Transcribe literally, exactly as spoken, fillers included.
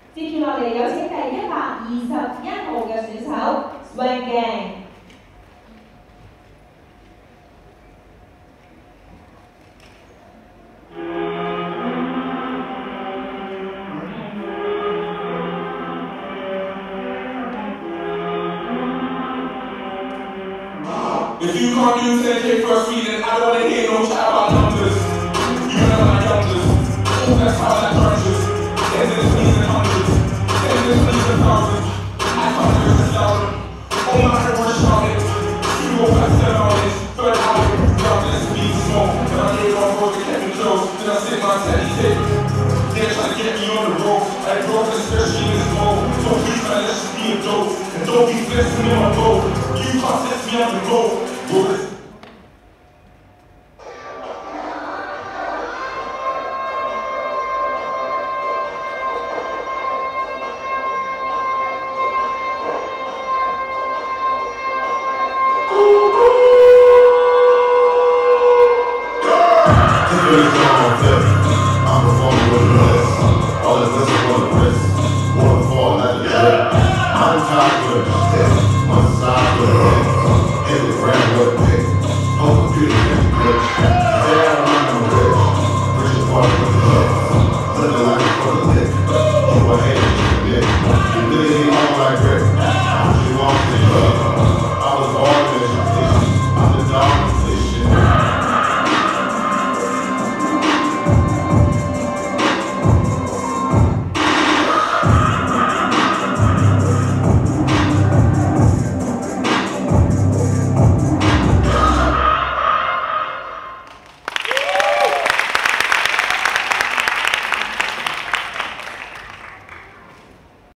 接住落嚟有請第一百二十一號嘅選手 Swing Gang。 If you can't do ten K first week, then I don't wanna hear no chat about numbers. You know my youngsters, all that's how that crunches. There's this means and hundreds, there's this means and thousands. I can't do this louder. All my head was shouting. You go back to the knowledge, third hour, round this speed smoke. Then I gave off over Kevin Jones, then I sit my telly tape. They're trying to get me on the road, I broke especially in this mode. So please man, let's just be a dope, and don't be flexing me on my road. You can't test me on the road.